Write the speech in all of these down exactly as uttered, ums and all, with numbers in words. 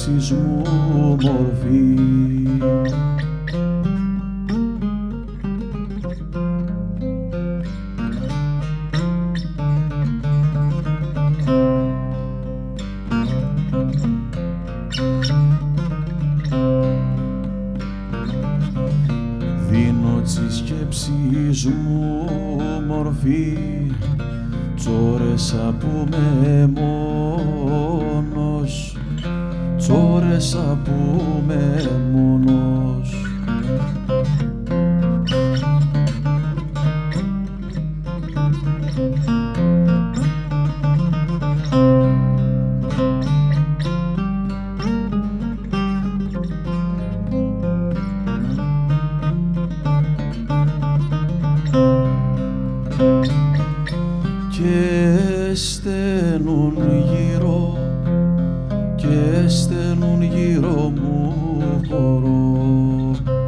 σκέψεις μου μορφή. Δίνω τις σκέψεις μου μορφή, τσόρεσα που με μόνος, τσόρεσα που με μόνος. Και στενούν γύρω, και στενούν γύρω μου χορό,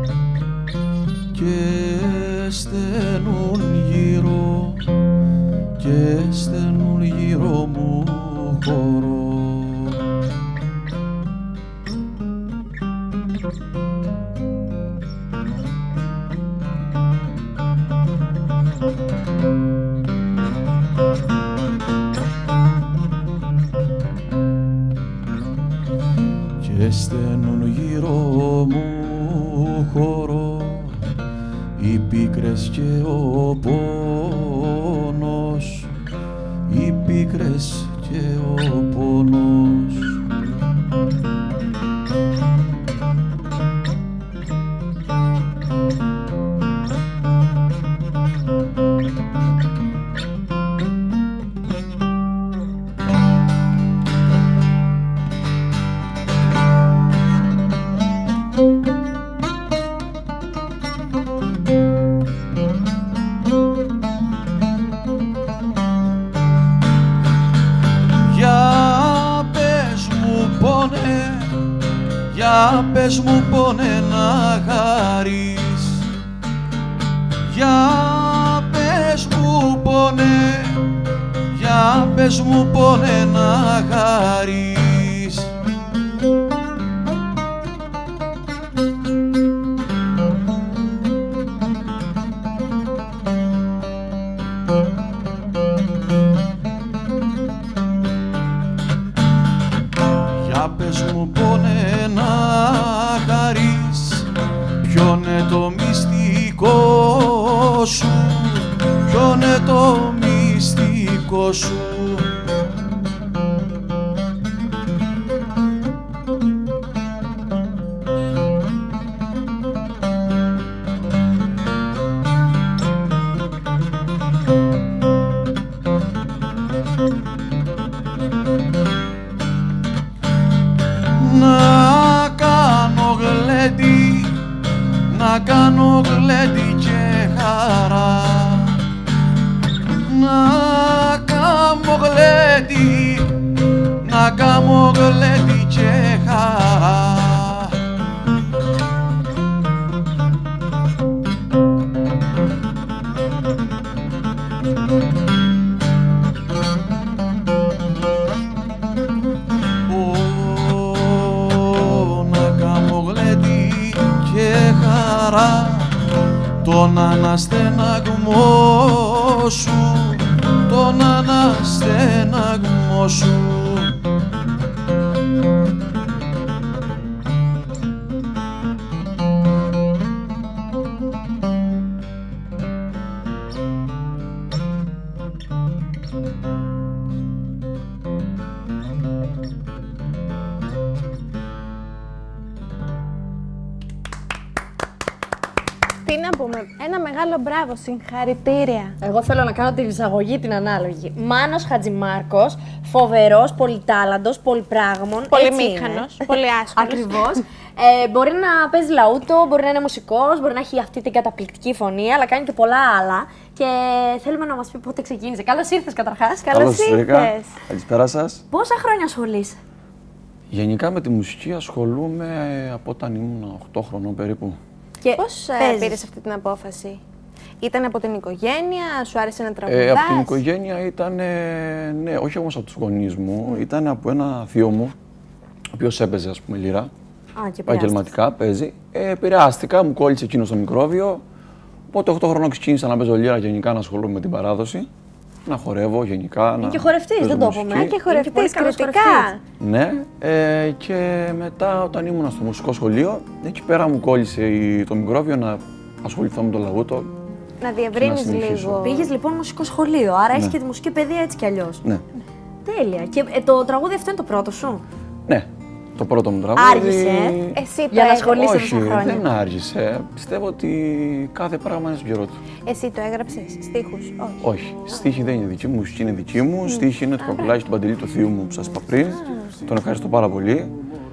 και στενούν γύρω, και στενούν γύρω μου χορό. Και στενούν γύρω μου χορό οι πίκρες και ο πόνος, οι πίκρες και ο πόνος. Για πες μου πόνε να χαρείς, για πες μου πόνε, για πες μου πόνε να χαρείς. Για πες μου πόνε να χαρείς, ποιο είναι το μυστικό σου, ποιο είναι το μυστικό σου. Να κάνω γλέντι, να κάνω γλέντι και χαρά, να κάνω γλέντι, να κάνω γλέντι και χαρά. Τον αναστεναγμό σου, τον αναστεναγμό σου. Τι να πούμε, ένα μεγάλο μπράβο, συγχαρητήρια. Εγώ θέλω να κάνω την εισαγωγή την ανάλογη. Μάνος Χατζημάρκος, φοβερός, πολυτάλαντος, πολυπράγμων. Πολυμήχανος, πολύ άσχολος. Ακριβώς. Ε, μπορεί να παίζει λαούτο, μπορεί να είναι μουσικός, μπορεί να έχει αυτή την καταπληκτική φωνή, αλλά κάνει και πολλά άλλα. Και θέλουμε να μας πει πότε ξεκίνησε. Καλώς ήρθες καταρχάς. Καλώς ήρθες. Καλησπέρα σας. Πόσα χρόνια ασχολείσαι? Γενικά με τη μουσική ασχολούμαι από όταν ήμουν οκτώ χρονών περίπου. Και πώς ε, πήρες αυτή την απόφαση? Ήταν από την οικογένεια, σου άρεσε να τραγουδάς? Ε, από την οικογένεια ήταν, ναι, όχι όμως από τους γονείς μου, ήταν από ένα θείο μου, ο οποίος έπαιζε, ας πούμε, λύρα. Α, και Επαγγελματικά παίζει. Ε, επηρεάστηκα, μου κόλλησε εκείνο στο μικρόβιο. Οπότε οκτώ χρονών ξεκίνησα να παίζω λύρα και γενικά να ασχολούμαι με την παράδοση. Να χορεύω γενικά. Είναι να και χορευτής, παίζω δεν το μουσική. είπαμε. Και χορευτής, κριτικά. Ναι, ε, και μετά όταν ήμουν στο μουσικό σχολείο, εκεί πέρα μου κόλλησε η- το μικρόβιο να ασχοληθώ με το λαούτο. Να διευρύνεις συνεχίσω. λίγο. Πήγες λοιπόν μουσικό σχολείο, άρα Ναι. έχεις και τη μουσική παιδεία έτσι κι αλλιώς. Ναι, Τέλεια. Και ε, το τραγούδι αυτό είναι το πρώτο σου. ναι, το πρώτο μου τραγούδι. Άργησε. Εσύ το Για να έγραψες. ασχολείσαι Όχι, τόσα χρόνια. δεν άργησε. Πιστεύω ότι κάθε πράγμα είναι στον καιρό του. Εσύ το έγραψες, στίχους, όχι. Όχι, στίχη δεν είναι δική μου, μουσική είναι δική μου. Στίχη είναι του Παπουλάκη του Παντελή, του θείου μου που σας είπα πριν. Τον ευχαριστώ πάρα πολύ.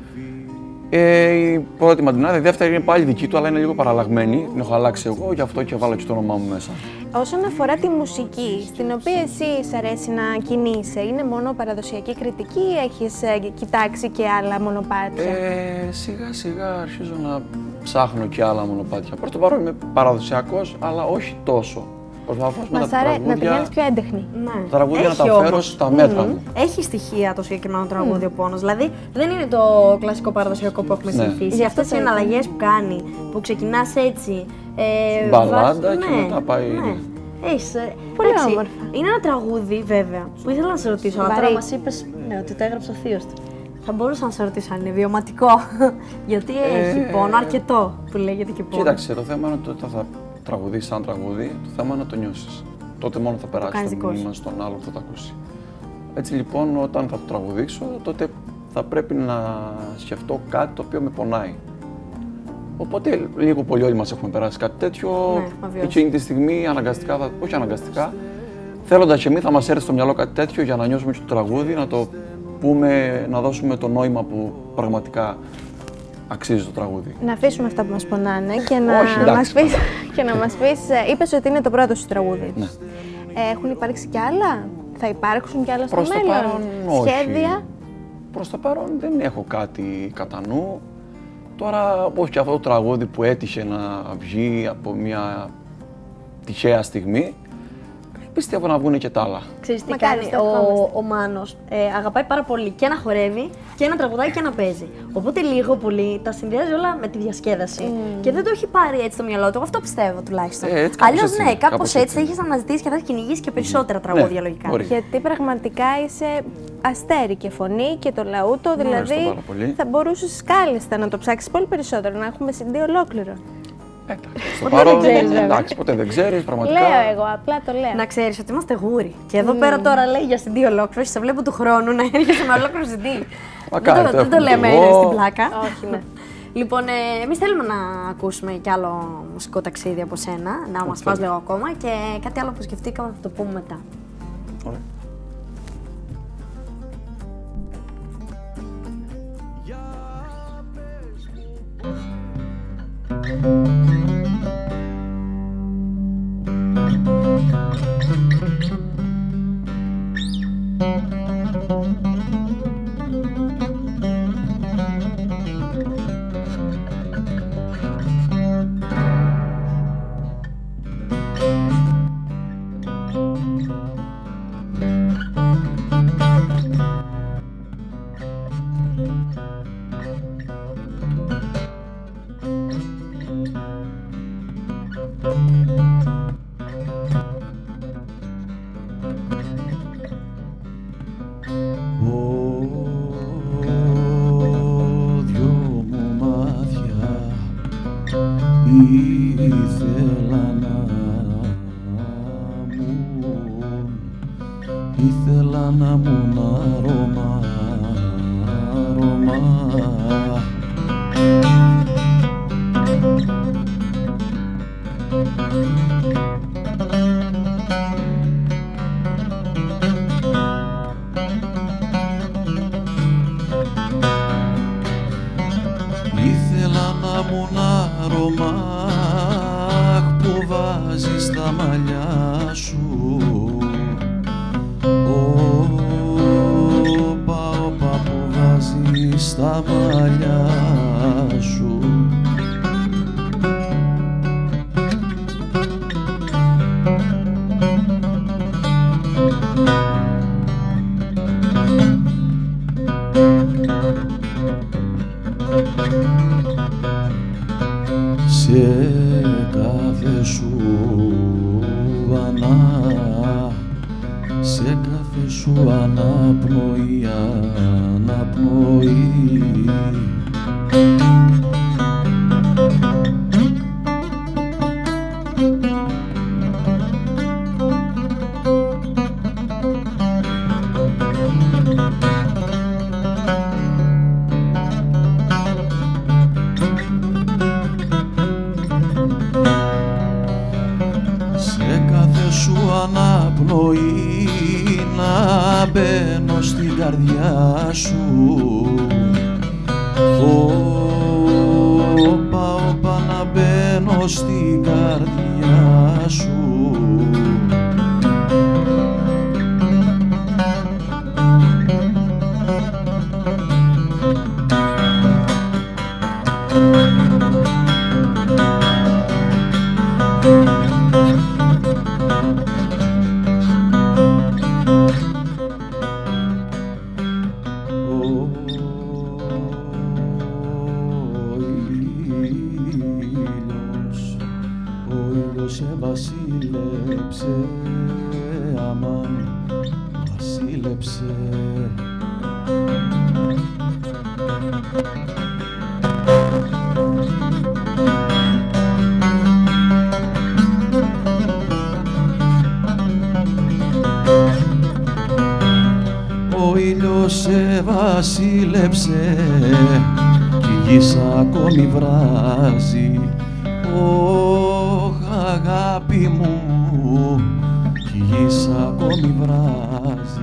Ε, η πρώτη μαντινάδα, η δεύτερη είναι πάλι δική του, αλλά είναι λίγο παραλλαγμένη. Την έχω αλλάξει εγώ, γι' αυτό και βάλω και το όνομά μου μέσα. Όσον αφορά τη μουσική, στην οποία εσύ σ' αρέσει να κινείσαι, είναι μόνο παραδοσιακή κριτική ή έχεις ε, κοιτάξει και άλλα μονοπάτια? Ε, σιγά σιγά αρχίζω να ψάχνω και άλλα μονοπάτια. Προς το παρόν είμαι παραδοσιακός, αλλά όχι τόσο. Προσπαθώ με Μας τα αρέσει να τραγούδια, πηγαίνεις πιο έντεχνη. Ναι. τα τραγούδια να Έχει τα φέρω όμως. στα μέτρα Μμμ. μου. Έχει στοιχεία το συγκεκριμένο τραγούδι ο Πόνος. Δηλαδή δεν είναι το κλασικό παραδοσιακό που έχουμε Ναι. συνηθίσει. Γι' Αυτές αυτό οι το εναλλαγές που κάνει, που ξεκινάς έτσι. Ε, Μπαλάντα βάζεις- και μετά πάει- Ναι. Έχεις, ε, Πολύ εντάξει, όμορφα. Είναι ένα τραγούδι βέβαια που ήθελα να σε ρωτήσω, αλλά τώρα Βαρύ. μας είπες ναι, ότι το έγραψε ο θείος του. Θα μπορούσα να σε ρωτήσω αν είναι βιωματικό. Γιατί έχει Ε, πόνο αρκετό που λέγεται και πόνο. Κοίταξε, το θέμα είναι ότι όταν θα τραγουδήσεις σαν τραγούδι, το θέμα είναι να το νιώσεις. Τότε μόνο θα περάσει κάνεις το, δικό σου. μήνυμα στον άλλο που θα το ακούσει. Έτσι λοιπόν, όταν θα το τραγουδήσω, τότε θα πρέπει να σκεφτώ κάτι το οποίο με πονάει. Οπότε λίγο πολύ όλοι μας έχουμε περάσει κάτι τέτοιο. Ναι, αβιώς. Εκείνη τη στιγμή αναγκαστικά, θα, όχι αναγκαστικά, θέλοντας και εμείς θα μας έρθει στο μυαλό κάτι τέτοιο για να νιώσουμε και το τραγούδι, να το πούμε, να δώσουμε το νόημα που πραγματικά αξίζει το τραγούδι. Να αφήσουμε αυτά που μας πονάνε και να Όχι, εντάξει, μας πεις, και να μας πεις, ε, είπες ότι είναι το πρώτο σου τραγούδι. Ναι. Ε, έχουν υπάρξει κι άλλα, θα υπάρξουν κι άλλα στο Προς το μέλλον, παρόν, όχι. σχέδια. Προς το παρόν δεν έχω κάτι κατά νου. Τώρα, όπως και αυτό το τραγούδι που έτυχε να βγει από μια τυχαία στιγμή, πιστεύω να βγουν και τα άλλα. Ξέρεις τι Μακάρι, κάνει, στο ο, ευχόμαστε. ο Μάνος ε, αγαπάει πάρα πολύ και να χορεύει και να τραγουδάει και να παίζει. Οπότε λίγο πολύ τα συνδυάζει όλα με τη διασκέδαση. Και δεν το έχει πάρει έτσι στο μυαλό του, αυτό πιστεύω τουλάχιστον. Ε, έτσι, κάπως Αλλιώς έτσι ναι, είναι, κάπως κάπως έτσι έτσι θα είναι. είχες αναζητήσει και θα έχεις κυνηγήσει και περισσότερα τραγούδια Ναι, λογικά. μπορεί. Γιατί πραγματικά είσαι αστέρι και φωνή και το λαούτο, Ευχαριστώ δηλαδή πάρα πολύ. θα μπορούσες κάλλιστα να το ψάξεις πολύ περισσότερο, να έχουμε σι ντι ολόκληρο. Εντάξει, στο Ποτέ παρόν, δεν ξέρεις, βέβαια. εντάξει, ποτέ δεν ξέρεις, πραγματικά. Λέω εγώ, απλά το λέω. Να ξέρεις ότι είμαστε γούρι. Και εδώ πέρα τώρα λέει για σι ντι ολόκληρο, σε βλέπω του χρόνου να έρχεσαι με ολόκληρο σι ντι. Μακάρι, δεν, το, το δεν το έχουμε λέμε κι εγώ. στην πλάκα. Όχι, ναι. Λοιπόν, ε, εμείς θέλουμε να ακούσουμε κι άλλο μουσικό ταξίδι από σένα, να μας πας λίγο ακόμα και κάτι άλλο που σκεφτήκαμε θα το πούμε μετά. Ωραία. Δυο μου μάτια ήθελα να μουν, ήθελα να μουν αρώμα, αρώμα. Ήθελα να μου άρωμα που βάζεις στα μαλλιά σου. Όπα, όπα που βάζεις στα μαλλιά σου. σε κάθε σου ανά, σε κάθε σου αναπνοή, αναπνοή. Αναπνοή να μπαίνω στην καρδιά σου, όπα, όπα να μπαίνω στην καρδιά σου. Σε βασίλεψε, αμάν, βασίλεψε. Ο ήλιος σε βασίλεψε κι η γης ακόμη βράζει. Ωχ, αγάπη μου, κι η γης ακόμη βράζει.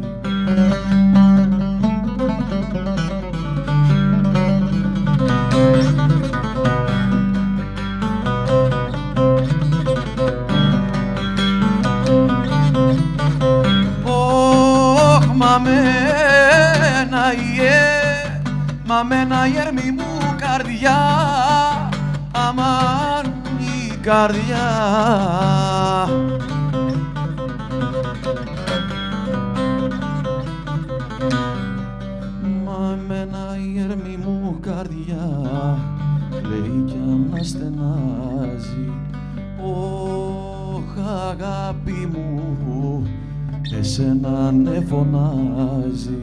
Ωχ, μαμένα ιε, μαμένα η έρμη μου καρδιά, αμάν η καρδιά. Μα εμένα η έρμη μου καρδιά λέει κι αναστενάζει. Ωχ, αγάπη μου, εσένα ναι φωνάζει.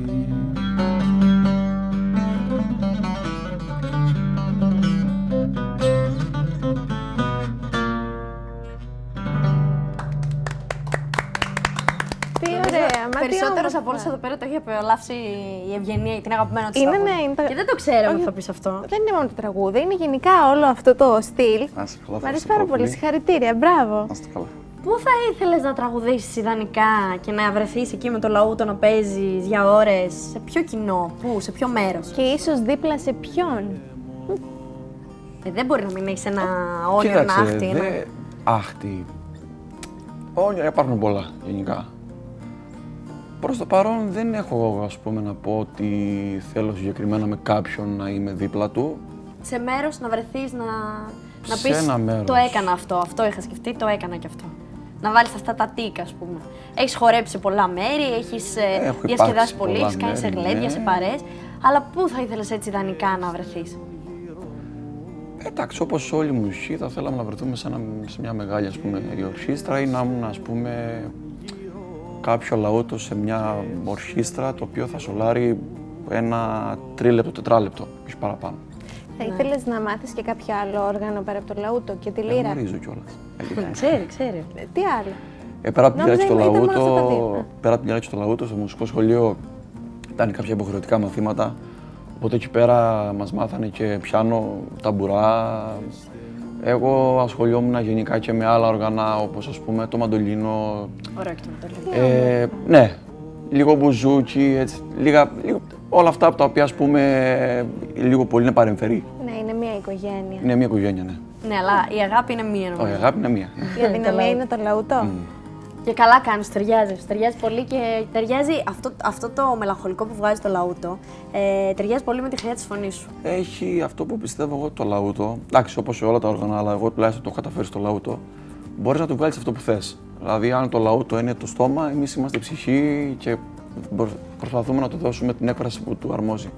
Περισσότερος από όλους εδώ πέρα το έχει απολαύσει η Ευγενία, την αγαπημένη της Είναι, τραγούδι. ναι, είναι το... Και δεν το ξέραμε Όχι, θα πεις αυτό. Δεν είναι μόνο το τραγούδι, είναι γενικά όλο αυτό το στυλ. Μ' αρέσει πάρα πολύ. Συγχαρητήρια, μπράβο. Πού θα ήθελες να τραγουδήσεις ιδανικά και να βρεθείς εκεί με το λαούτο να παίζεις για ώρες, σε ποιο κοινό, πού, σε ποιο μέρος? Και ίσως δίπλα σε ποιον? Ε, δεν μπορεί να μην έχεις ένα όνειρο να Κοίταξε, άχτη. δε... Ένα... Άχτη. Όνειρα υπάρχουν πολλά γενικά. Προς το παρόν δεν έχω, ας πούμε, να πω ότι θέλω συγκεκριμένα με κάποιον να είμαι δίπλα του. Σε μέρος να βρεθείς, να, να Σε πεις ένα μέρος. το έκανα αυτό, αυτό είχα σκεφτεί, το έκανα και αυτό. Να βάλεις αυτά τα τίκ, ας πούμε. Έχεις χορέψει σε πολλά μέρη, έχεις ε, διασκεδάσει πολύ, έχεις κάνει σε γλέντια, ναι. σε παρέες. Αλλά πού θα ήθελες έτσι ιδανικά να βρεθείς? Εντάξει, όπως όλοι οι μουσικοί θα θέλαμε να βρεθούμε σε, ένα, σε μια μεγάλη, ας πούμε, ορχήστρα ή να ήμουν, ας πούμε, κάποιο λαούτο σε μια ορχήστρα το οποίο θα σολάρει ένα τρίλεπτο, τετράλεπτο, όχι παραπάνω. Θα ήθελες να μάθεις και κάποιο άλλο όργανο πέρα από το λαούτο και τη λύρα? Δεν γνωρίζω κιόλας. Ξέρει, ξέρει. Ε, Τι άλλο? Ε, πέρα από την διάρκεια στο Νόμιζα ήταν μόνο αυτά τα λαούτο, δύο. πέρα από την διάρκεια στο λαούτο, στο μουσικό σχολείο ήταν κάποια υποχρεωτικά μαθήματα. Οπότε εκεί πέρα μας μάθανε και πιάνο, ταμπουρά. Εγώ ασχολιόμουν γενικά και με άλλα όργανα, όπως ας πούμε το μαντολίνο. Ωραίο και το μαντολίνο. Ε, ναι, λίγο μπουζούκι, έτσι, λίγα, λίγο, όλα αυτά από τα οποία, ας πούμε, λίγο πολύ είναι παρεμφερή. Ναι, είναι μια οικογένεια. Είναι μια οικογένεια, ναι. Ναι, αλλά η αγάπη είναι μία Όχι, η νομίζω. αγάπη είναι μία. Η αδυναμία είναι το λαούτο. Και καλά κάνεις, ταιριάζει. Ταιριάζει πολύ και ταιριάζει αυτό, αυτό το μελαγχολικό που βγάζει το λαούτο. Ε, ταιριάζει πολύ με τη χρειά της φωνής σου. Έχει αυτό που πιστεύω εγώ το λαούτο. Εντάξει, όπως σε όλα τα όργανα, αλλά εγώ τουλάχιστον το έχω καταφέρει στο λαούτο. Μπορείς να του βγάλεις αυτό που θες. Δηλαδή, αν το λαούτο είναι το στόμα, εμείς είμαστε η ψυχή και προσπαθούμε να του δώσουμε την έκφραση που του αρμόζει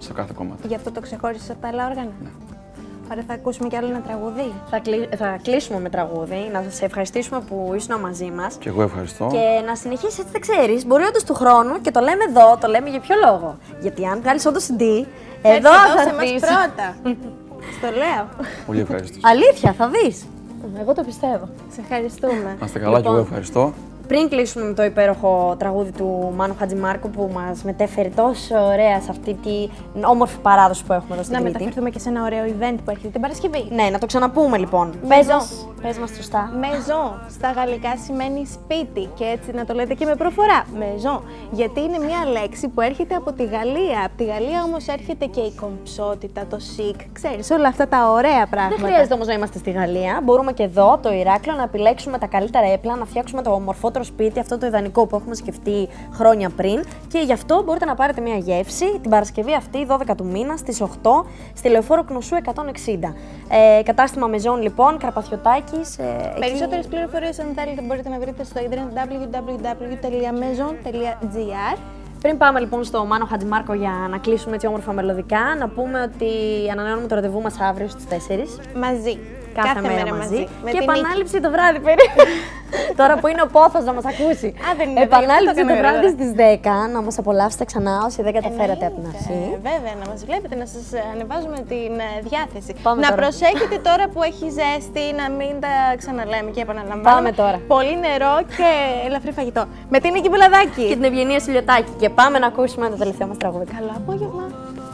στο κάθε κομμάτι. Γι' αυτό το ξεχώρισες από τα άλλα όργανα. Ναι. Ωραία, θα ακούσουμε κι άλλο ένα τραγούδι. Θα, κλει... θα κλείσουμε με τραγούδι, να σε ευχαριστήσουμε που ήσουν μαζί μας. Και εγώ ευχαριστώ. Και να συνεχίσεις, έτσι δεν ξέρεις, μπορεί όντως του χρόνου και το λέμε εδώ, το λέμε για ποιο λόγο. Γιατί αν βγάλεις όντως σι ντι, εδώ θα σε μας έρθεις. πρώτα. Στο λέω. Πολύ ευχαριστώ. Αλήθεια, θα δεις. Εγώ το πιστεύω. Σε ευχαριστούμε. Να είστε καλά, και εγώ ευχαριστώ. Πριν κλείσουμε με το υπέροχο τραγούδι του Μάνου Χατζημάρκου που μας μετέφερε τόσο ωραία σε αυτή την όμορφη παράδοση που έχουμε εδώ στην Να Κρήτη. μεταφερθούμε και σε ένα ωραίο event που έρχεται την Παρασκευή. Ναι, να το ξαναπούμε λοιπόν. Πες μας, πες μας σωστά. Maison στα γαλλικά σημαίνει σπίτι και έτσι να το λέτε και με προφορά. Maison. Γιατί είναι μια λέξη που έρχεται από τη Γαλλία. Από τη Γαλλία όμως έρχεται και η κομψότητα, το chic. Ξέρεις, όλα αυτά τα ωραία πράγματα. Δεν χρειάζεται όμως να είμαστε στη Γαλλία. Μπορούμε και εδώ, από το Ηράκλειο, να επιλέξουμε τα καλύτερα έπλα, να φτιάξουμε το ομορφότερο σπίτι, αυτό το ιδανικό που έχουμε σκεφτεί χρόνια πριν. Και γι' αυτό μπορείτε να πάρετε μια γεύση την Παρασκευή αυτή, δώδεκα του μήνα, στις οκτώ, στη Λεωφόρο Κνουσού εκατόν εξήντα. Ε, κατάστημα Maison λοιπόν, Καρπαθιωτάκης. Ε, Περισσότερες εκεί... πληροφορίες, αν θέλετε, μπορείτε να βρείτε στο ίντερνετ double-u double-u double-u τελεία maison τελεία gr. Πριν πάμε λοιπόν στο Μάνο Χατζημάρκο για να κλείσουμε έτσι όμορφα μελωδικά, να πούμε ότι ανανεώνουμε το ραντεβού μας αύριο στις τέσσερις. Μαζί. Κάθε, Κάθε μέρα, μέρα μαζί. μαζί. Με Και την επανάληψη το βράδυ περίπου. Τώρα που είναι ο Πόθος να μας ακούσει. Α, δεν είναι, επανάληψη γι' αυτό το το βράδυ έκανα στις δέκα, να μας απολαύσετε ξανά όσοι δεν καταφέρατε από την Εννοείται. αρχή. Βέβαια, να μας βλέπετε, να σας ανεβάζουμε την ε, διάθεση. Πάμε να τώρα. προσέχετε τώρα που έχει ζέστη, να μην τα ξαναλέμε και επαναλαμβάνουμε. Πάμε τώρα. Πολύ νερό και ελαφρύ φαγητό. Με την Νίκη Πουλαδάκη. Και την Ευγενία Σιλιωτάκη. Και πάμε να ακούσουμε το τελευταίο μας τραγούδι. Καλό απόγευμα.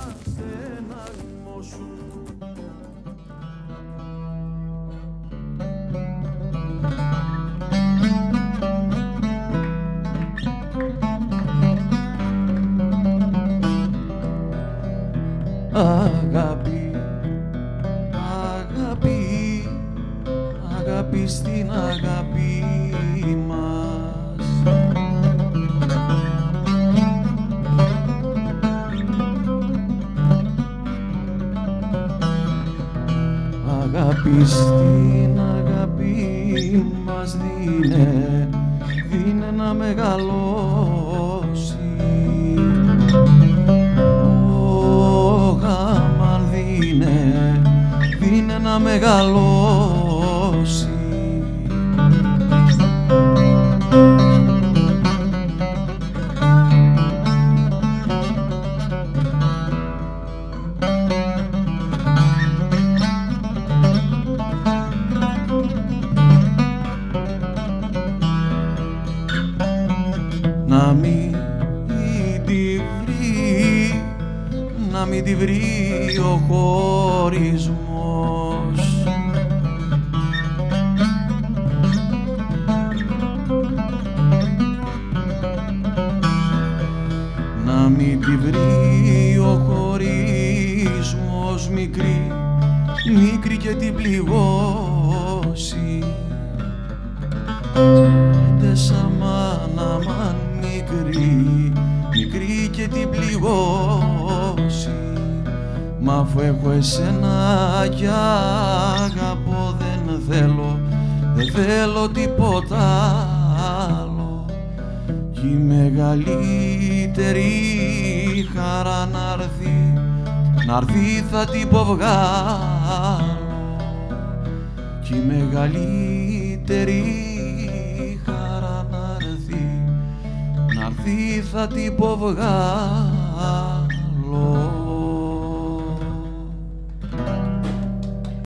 Αγάπη, αγάπη, αγάπη στην αγάπη μας. Αγάπη στην αγάπη μας, δίνε, δίνε να μεγαλώσει. Δίνε, δίνε να μεγαλώσει. Να μην τη βρει, να μην τη βρει ο χωρισμός. Να μην τη βρει ο χωρισμός, μικρή, μικρή και την πληγώσει. Άντε σαν μάνα, μαν μικρή, μικρή και την πληγώσει. Μα αφού έχω εσένα κι αγαπώ, δεν θέλω, δεν θέλω τίποτα άλλο. Κι η μεγαλύτερη χαρά να'ρθεί, να'ρθεί θα την πω βγάλω. Κι η μεγαλύτερη χαρά να'ρθεί, να'ρθεί θα την πω βγάλω.